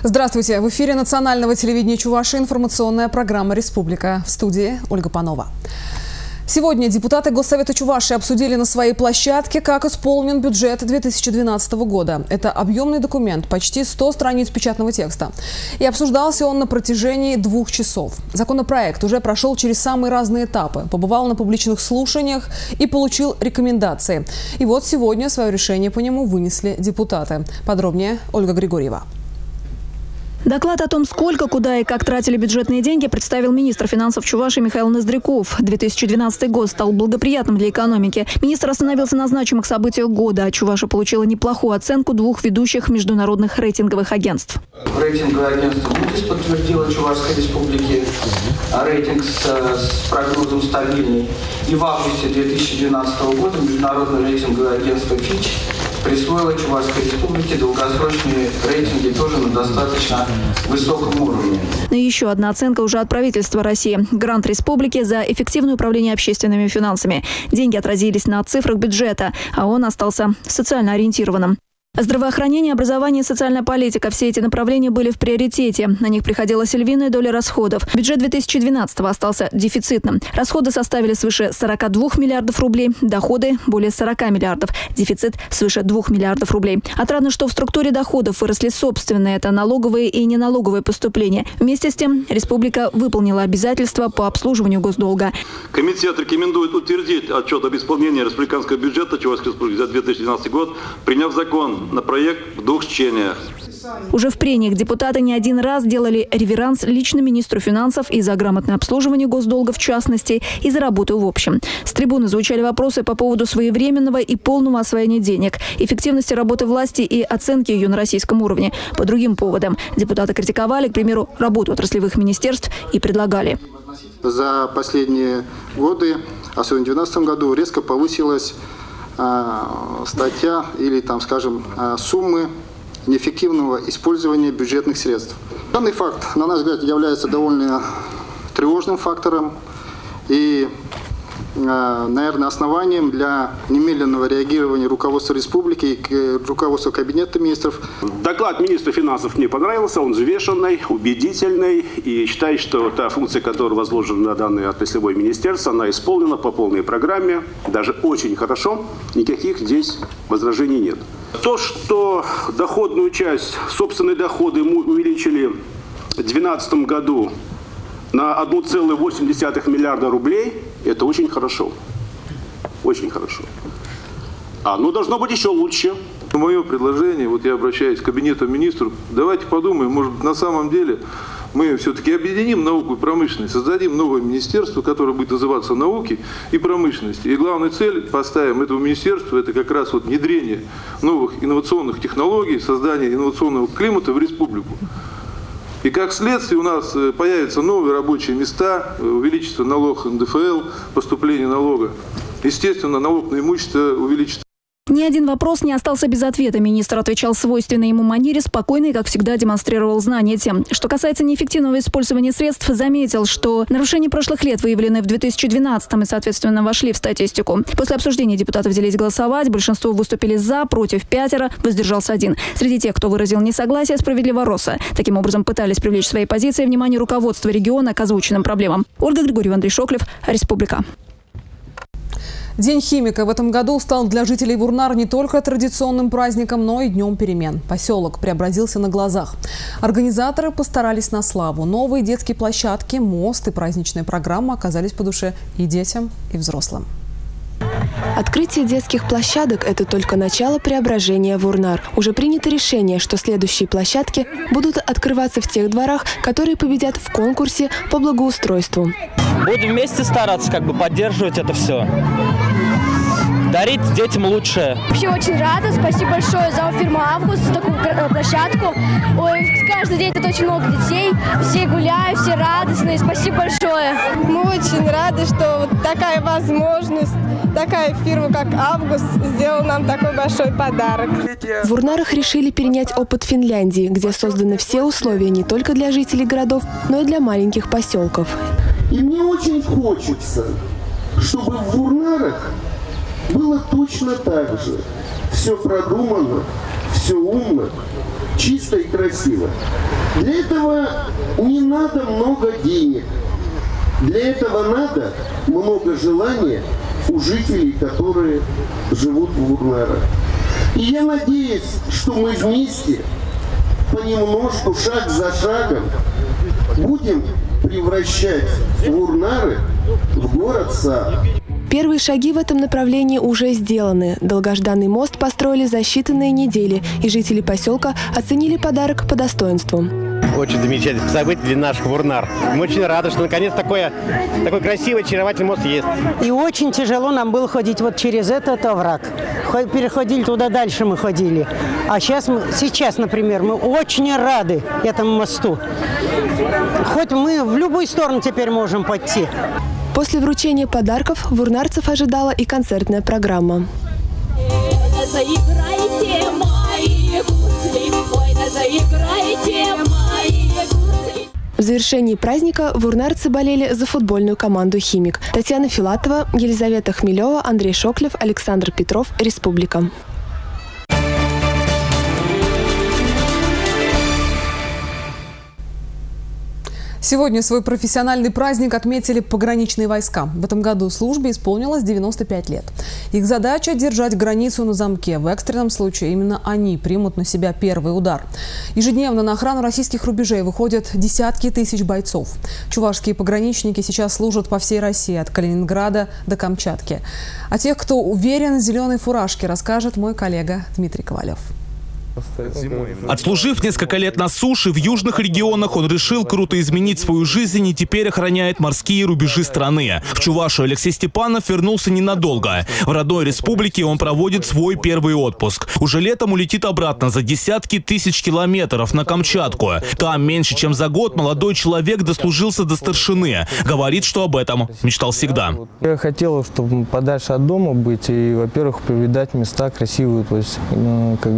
Здравствуйте! В эфире национального телевидения Чувашии информационная программа «Республика». В студии Ольга Панова. Сегодня депутаты Госсовета Чувашии обсудили на своей площадке, как исполнен бюджет 2012 года. Это объемный документ, почти 100 страниц печатного текста. И обсуждался он на протяжении 2 часов. Законопроект уже прошел через самые разные этапы, побывал на публичных слушаниях и получил рекомендации. И вот сегодня свое решение по нему вынесли депутаты. Подробнее Ольга Григорьева. Доклад о том, сколько, куда и как тратили бюджетные деньги, представил министр финансов Чувашии Михаил Ноздряков. 2012 год стал благоприятным для экономики. Министр остановился на значимых событиях года, а Чувашия получила неплохую оценку 2 ведущих международных рейтинговых агентств. Рейтинговое агентство Moody's подтвердило Чувашской республике рейтинг с прогнозом стабильный. И в августе 2012 года международное рейтинговое агентство Fitch присвоила Чувашской республике долгосрочные рейтинги тоже на достаточно высоком уровне. И еще одна оценка уже от правительства России. Грант республики за эффективное управление общественными финансами. Деньги отразились на цифрах бюджета, а он остался социально ориентированным. Здравоохранение, образование и социальная политика – все эти направления были в приоритете. На них приходилась львиная доля расходов. Бюджет 2012 остался дефицитным. Расходы составили свыше 42 миллиардов рублей, доходы – более 40 миллиардов, дефицит – свыше 2 миллиардов рублей. Отрадно, что в структуре доходов выросли собственные – это налоговые и неналоговые поступления. Вместе с тем, республика выполнила обязательства по обслуживанию госдолга. Комитет рекомендует утвердить отчет об исполнении республиканского бюджета Чувашской республики за 2012 год, приняв закон на проект в 2 чтениях. Уже в прениях депутаты не один раз делали реверанс лично министру финансов и за грамотное обслуживание госдолга в частности, и за работу в общем. С трибуны звучали вопросы по поводу своевременного и полного освоения денег, эффективности работы власти и оценки ее на российском уровне. По другим поводам депутаты критиковали, к примеру, работу отраслевых министерств и предлагали. За последние годы, особенно в 2012 году, резко повысилась статья или, скажем, суммы неэффективного использования бюджетных средств. Данный факт, на наш взгляд, является довольно тревожным фактором и, наверное, основанием для немедленного реагирования руководства республики и руководства Кабинета министров. Доклад министра финансов мне понравился, он взвешенный, убедительный, и считаю, что та функция, которая возложена на данное отраслевое министерство, она исполнена по полной программе, даже очень хорошо, никаких здесь возражений нет. То, что доходную часть, собственные доходы мы увеличили в 2012 году на 1,8 миллиарда рублей, это очень хорошо. Очень хорошо. Оно должно быть еще лучше. Мое предложение, я обращаюсь к Кабинету министров, давайте подумаем, может быть, на самом деле мы все-таки объединим науку и промышленность, создадим новое министерство, которое будет называться «Науки и промышленности». И главную цель поставим этого министерства – это как раз внедрение новых инновационных технологий, создание инновационного климата в республику. И как следствие у нас появятся новые рабочие места, увеличится налог НДФЛ, поступление налога. Естественно, налог на имущество увеличится. Ни один вопрос не остался без ответа. Министр отвечал в свойственной ему манере, спокойно и, как всегда, демонстрировал знания тем. Что касается неэффективного использования средств, заметил, что нарушения прошлых лет выявлены в 2012 и, соответственно, вошли в статистику. После обсуждения депутаты взялись голосовать. Большинство выступили за, против 5, воздержался 1. Среди тех, кто выразил несогласие, справедливо роса. Таким образом, пытались привлечь своей позиции внимание руководства региона к озвученным проблемам. Ольга Григорьева, Андрей Шоклев, Республика. День химика в этом году стал для жителей Вурнар не только традиционным праздником, но и днем перемен. Поселок преобразился на глазах. Организаторы постарались на славу. Новые детские площадки, мост и праздничная программа оказались по душе и детям, и взрослым. Открытие детских площадок – это только начало преображения Вурнар. Уже принято решение, что следующие площадки будут открываться в тех дворах, которые победят в конкурсе по благоустройству. Будем вместе стараться поддерживать это все. Дарить детям лучшее. Вообще очень рада. Спасибо большое за фирму «Август», за такую площадку. Каждый день тут очень много детей. Все гуляют, все радостные. Спасибо большое. Мы очень рады, что такая возможность, такая фирма, как «Август», сделала нам такой большой подарок. В Вурнарах решили перенять опыт Финляндии, где созданы все условия не только для жителей городов, но и для маленьких поселков. И мне очень хочется, чтобы в Вурнарах было точно так же. Все продумано, все все умно, чисто и красиво. Для этого не надо много денег. Для этого надо много желания у жителей, которые живут в Вурнарах. И я надеюсь, что мы вместе, понемножку, шаг за шагом, будем превращать Вурнары в город-сад. Первые шаги в этом направлении уже сделаны. Долгожданный мост построили за считанные недели, и жители поселка оценили подарок по достоинству. Очень замечательное событие для наших Вурнар. Мы очень рады, что наконец такой красивый, очаровательный мост есть. И очень тяжело нам было ходить вот через этот овраг. Переходили туда, дальше мы ходили. А сейчас, например, мы очень рады этому мосту. Хоть мы в любую сторону теперь можем пойти. После вручения подарков вурнарцев ожидала и концертная программа. В завершении праздника вурнарцы болели за футбольную команду «Химик». Татьяна Филатова, Елизавета Хмелева, Андрей Шоклев, Александр Петров. Республика. Сегодня свой профессиональный праздник отметили пограничные войска. В этом году службе исполнилось 95 лет. Их задача – держать границу на замке. В экстренном случае именно они примут на себя первый удар. Ежедневно на охрану российских рубежей выходят десятки тысяч бойцов. Чувашские пограничники сейчас служат по всей России, от Калининграда до Камчатки. О тех, кто уверен в зеленой фуражке, расскажет мой коллега Дмитрий Ковалев. Отслужив несколько лет на суше, в южных регионах он решил круто изменить свою жизнь и теперь охраняет морские рубежи страны. В Чувашию Алексей Степанов вернулся ненадолго. В родной республике он проводит свой первый отпуск. Уже летом улетит обратно за десятки тысяч километров на Камчатку. Там меньше чем за год молодой человек дослужился до старшины. Говорит, что об этом мечтал всегда. Я хотел, чтобы подальше от дома быть и, во-первых, повидать места красивые, то есть как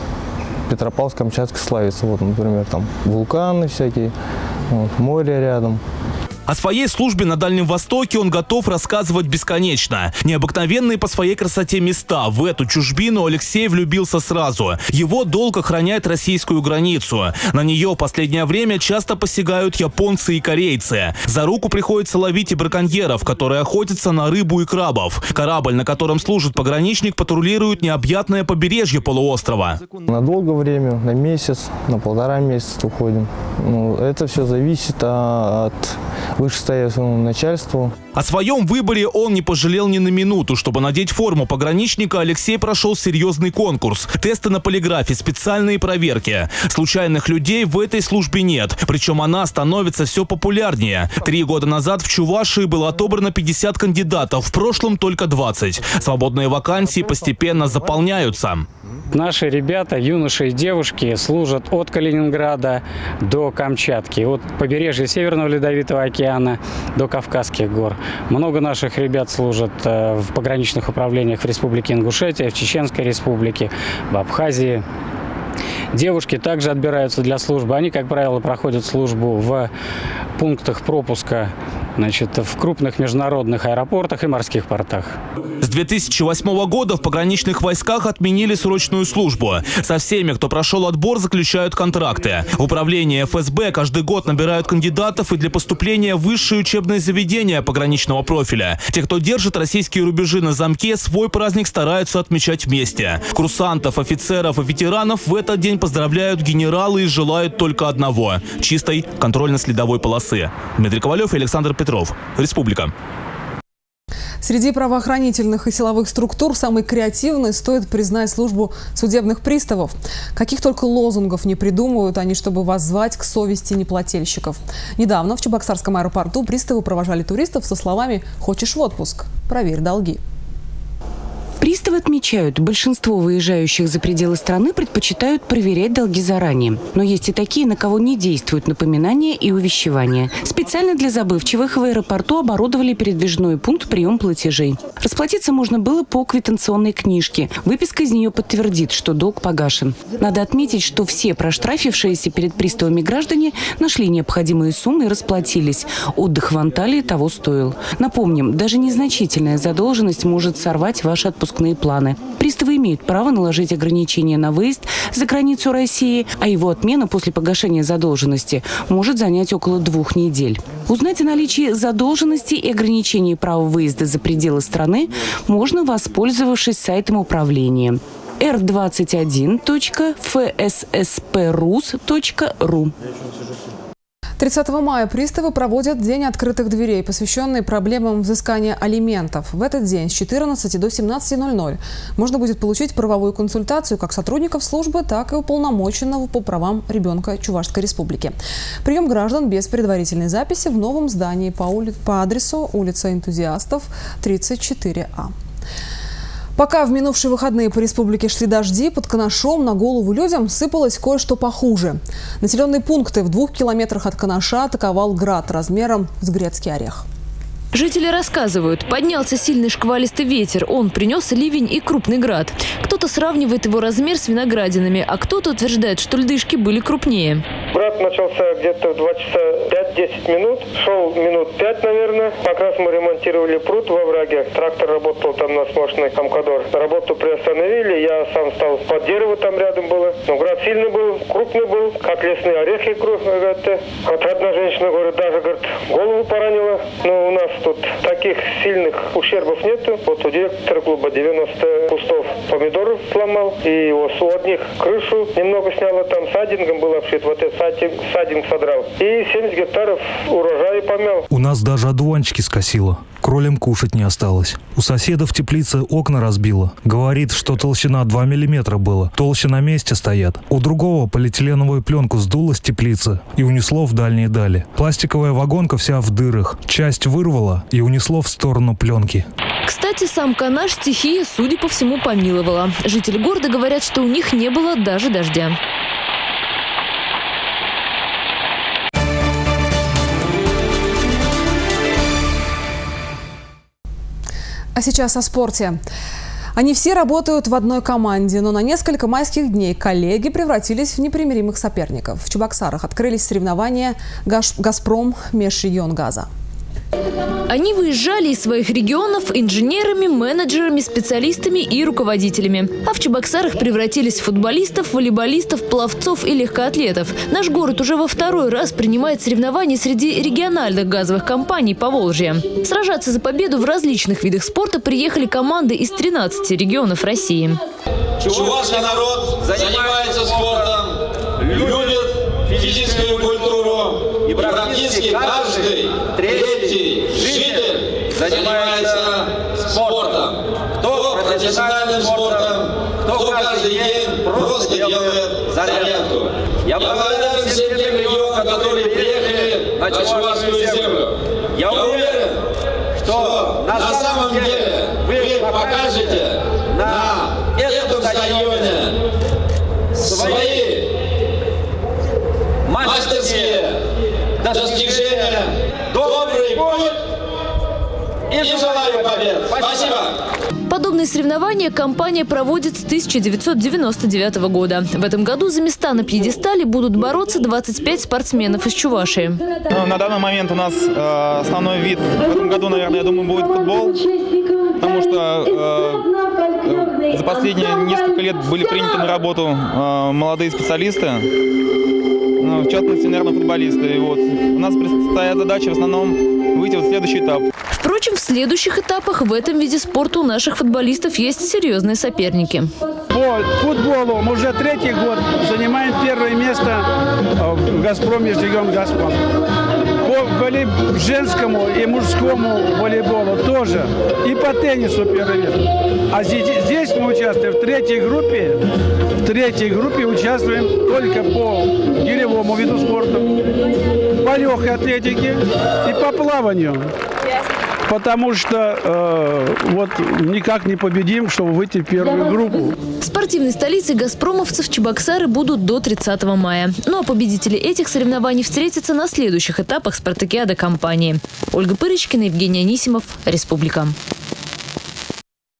Петропавловск-Камчатский славится. Вот, например, там вулканы всякие, вот, море рядом. О своей службе на Дальнем Востоке он готов рассказывать бесконечно. Необыкновенные по своей красоте места. В эту чужбину Алексей влюбился сразу. Его долг охранять российскую границу. На нее в последнее время часто посягают японцы и корейцы. За руку приходится ловить и браконьеров, которые охотятся на рыбу и крабов. Корабль, на котором служит пограничник, патрулирует необъятное побережье полуострова. На долгое время, на месяц, на 1,5 месяца уходим. Это все зависит от вышестоящего начальства. О своем выборе он не пожалел ни на минуту. Чтобы надеть форму пограничника, Алексей прошел серьезный конкурс. Тесты на полиграфе, специальные проверки. Случайных людей в этой службе нет. Причем она становится все популярнее. 3 года назад в Чувашии было отобрано 50 кандидатов. В прошлом только 20. Свободные вакансии постепенно заполняются. Наши ребята, юноши и девушки, служат от Калининграда до Камчатки, от побережья Северного Ледовитого океана до Кавказских гор. Много наших ребят служат в пограничных управлениях в Республике Ингушетия, в Чеченской Республике, в Абхазии. Девушки также отбираются для службы. Они, как правило, проходят службу в пунктах пропуска, в крупных международных аэропортах и морских портах. С 2008 года в пограничных войсках отменили срочную службу. Со всеми, кто прошел отбор, заключают контракты. В управлении ФСБ каждый год набирают кандидатов и для поступления в высшие учебные заведения пограничного профиля. Те, кто держит российские рубежи на замке, свой праздник стараются отмечать вместе. Курсантов, офицеров и ветеранов в этот день поздравляют генералы и желают только одного – чистой контрольно-следовой полосы. Дмитрий Ковалев и Александр Петров. Республика. Среди правоохранительных и силовых структур самой креативной стоит признать службу судебных приставов. Каких только лозунгов не придумывают они, чтобы воззвать к совести неплательщиков. Недавно в Чебоксарском аэропорту приставы провожали туристов со словами «Хочешь в отпуск? Проверь долги». Приставы отмечают, большинство выезжающих за пределы страны предпочитают проверять долги заранее. Но есть и такие, на кого не действуют напоминания и увещевания. Специально для забывчивых в аэропорту оборудовали передвижной пункт приема платежей. Расплатиться можно было по квитанционной книжке. Выписка из нее подтвердит, что долг погашен. Надо отметить, что все проштрафившиеся перед приставами граждане нашли необходимые суммы и расплатились. Отдых в Анталии того стоил. Напомним, даже незначительная задолженность может сорвать ваш отпуск отпускные планы. Приставы имеют право наложить ограничения на выезд за границу России, а его отмена после погашения задолженности может занять около 2 недель. Узнать о наличии задолженности и ограничений права выезда за пределы страны можно, воспользовавшись сайтом управления r21.fssprus.ru. 30 мая приставы проводят День открытых дверей, посвященный проблемам взыскания алиментов. В этот день с 14 до 17:00 можно будет получить правовую консультацию как сотрудников службы, так и уполномоченного по правам ребенка Чувашской Республики. Прием граждан без предварительной записи в новом здании по адресу улица Энтузиастов, 34А. Пока в минувшие выходные по республике шли дожди, под Канашом на голову людям сыпалось кое-что похуже. Населенные пункты в 2 километрах от Канаша атаковал град размером с грецкий орех. Жители рассказывают, поднялся сильный шквалистый ветер, он принес ливень и крупный град. Кто-то сравнивает его размер с виноградинами, а кто-то утверждает, что льдышки были крупнее. Град начался где-то в 2 часа 5-10 минут, шел минут 5, наверное. Как раз мы ремонтировали пруд во враге, трактор работал там на смощный Амкадор. Работу приостановили, я сам стал под дерево, там рядом было. Но град сильный был, крупный был, как лесные орехи. Вот одна женщина говорит, даже говорит, голову поранила. Но у нас тут таких сильных ущербов нету. Вот у директора клуба 90 кустов помидоров сломал. И у одних крышу немного сняло, там садингом был обшит. Вот этот садинг содрал. И 70 гектаров урожая помял. У нас даже одуванчики скосило. Кролям кушать не осталось. У соседа в теплице окна разбило. Говорит, что толщина 2 миллиметра было. Толще на месте стоят. У другого полиэтиленовую пленку сдуло с теплицы и унесло в дальние дали. Пластиковая вагонка вся в дырах. Часть вырвало и унесло в сторону пленки. Кстати, сам Канаш стихия, судя по всему, помиловала. Жители города говорят, что у них не было даже дождя. А сейчас о спорте. Они все работают в одной команде, но на несколько майских дней коллеги превратились в непримиримых соперников. В Чебоксарах открылись соревнования «Газпром» Межрегионгаза. Они выезжали из своих регионов инженерами, менеджерами, специалистами и руководителями. А в Чебоксарах превратились в футболистов, волейболистов, пловцов и легкоатлетов. Наш город уже во 2-й раз принимает соревнования среди региональных газовых компаний Поволжья. Сражаться за победу в различных видах спорта приехали команды из 13 регионов России. Чувашский народ занимается спортом, любит физическую культуру, и практически каждый третий житель занимается спортом. Кто профессиональным спортом, кто каждый день просто делает зарядку. Я благодарен всем тем регионам, которые приехали на Чувашскую землю. Я уверен, что на самом деле вы покажете на этом стадионе свои мастерские достижения. Добрый путь и желаю побед. Спасибо. Подобные соревнования компания проводит с 1999 года. В этом году за места на пьедестале будут бороться 25 спортсменов из Чувашии. На данный момент у нас основной вид в этом году, наверное, я думаю, будет футбол. Потому что за последние несколько лет были приняты на работу молодые специалисты. В частности, наверное, футболисты. И вот у нас предстоят задачи в основном выйти в следующий этап. Впрочем, в следующих этапах в этом виде спорта у наших футболистов есть серьезные соперники. По футболу мы уже 3-й год занимаем 1-е место в «Газпром» Межрегионгазпром. По женскому и мужскому волейболу тоже. И по теннису 1-е место. А здесь мы участвуем в 3-й группе. В 3-й группе участвуем только по гиревому виду спорта, по легкой атлетике и по плаванию. Потому что вот никак не победим, чтобы выйти в 1-ю группу. В спортивной столице газпромовцев Чебоксары будут до 30 мая. Ну а победители этих соревнований встретятся на следующих этапах спартакиады компании. Ольга Пырочкина, Евгений Анисимов, Республика.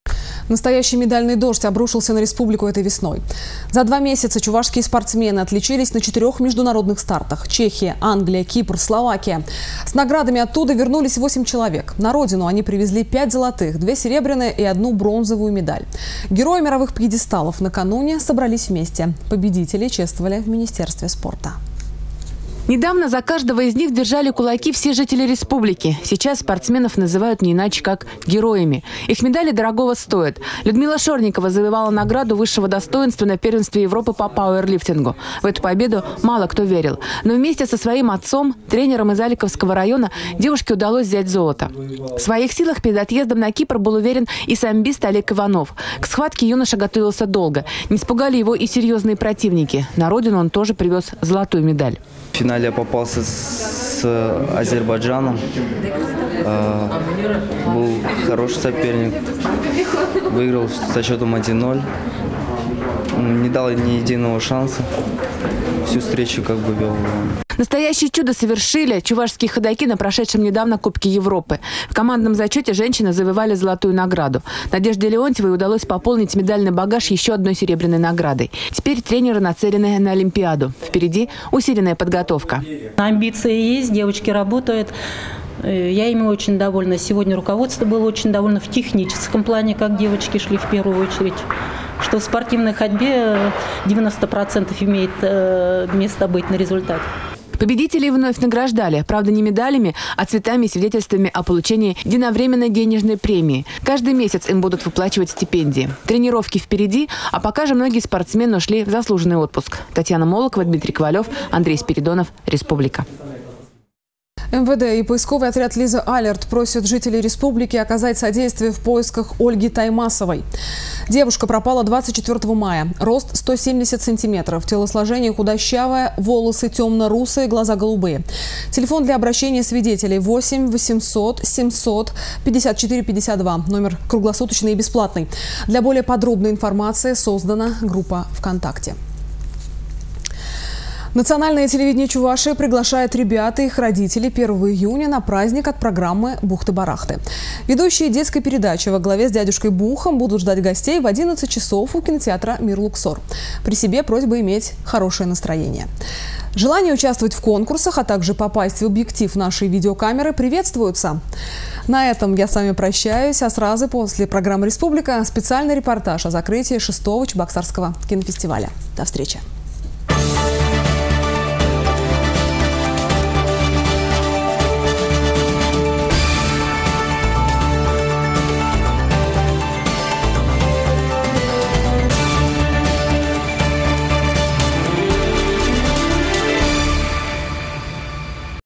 Настоящий медальный дождь обрушился на республику этой весной. За 2 месяца чувашские спортсмены отличились на 4 международных стартах. Чехия, Англия, Кипр, Словакия. С наградами оттуда вернулись 8 человек. На родину они привезли 5 золотых, 2 серебряные и 1 бронзовую медаль. Герои мировых пьедесталов накануне собрались вместе. Победители чествовали в Министерстве спорта. Недавно за каждого из них держали кулаки все жители республики. Сейчас спортсменов называют не иначе, как героями. Их медали дорогого стоят. Людмила Шорникова завоевала награду высшего достоинства на первенстве Европы по пауэрлифтингу. В эту победу мало кто верил. Но вместе со своим отцом, тренером из Аликовского района, девушке удалось взять золото. В своих силах перед отъездом на Кипр был уверен и самбист Олег Иванов. К схватке юноша готовился долго. Не испугали его и серьезные противники. На родину он тоже привез золотую медаль. В финале я попался с Азербайджаном. Был хороший соперник. Выиграл со счетом 1-0. Не дал ни единого шанса. Всю встречу как бы вел. Настоящее чудо совершили чувашские ходаки на прошедшем недавно Кубке Европы. В командном зачете женщины завоевали золотую награду. Надежде Леонтьевой удалось пополнить медальный багаж еще одной серебряной наградой. Теперь тренеры нацелены на Олимпиаду. Впереди усиленная подготовка. Амбиции есть, девочки работают. Я ими очень довольна. Сегодня руководство было очень довольно в техническом плане, как девочки шли в первую очередь. Что в спортивной ходьбе 90% имеет место быть на результате. Победителей вновь награждали. Правда, не медалями, а цветами и свидетельствами о получении единовременной денежной премии. Каждый месяц им будут выплачивать стипендии. Тренировки впереди, а пока же многие спортсмены ушли в заслуженный отпуск. Татьяна Молокова, Дмитрий Ковалев, Андрей Спиридонов. Республика. МВД и поисковый отряд «Лиза Алерт» просят жителей республики оказать содействие в поисках Ольги Таймасовой. Девушка пропала 24 мая. Рост 170 сантиметров, телосложение худощавое, волосы темно-русые, глаза голубые. Телефон для обращения свидетелей 8 800 700 54 52. Номер круглосуточный и бесплатный. Для более подробной информации создана группа ВКонтакте. Национальное телевидение Чувашии приглашает ребят и их родителей 1 июня на праздник от программы «Бухты-барахты». Ведущие детской передачи во главе с дядюшкой Бухом будут ждать гостей в 11 часов у кинотеатра «Мир Луксор». При себе просьба иметь хорошее настроение. Желание участвовать в конкурсах, а также попасть в объектив нашей видеокамеры приветствуются. На этом я с вами прощаюсь, а сразу после программы «Республика» специальный репортаж о закрытии 6-го Чебоксарского кинофестиваля. До встречи!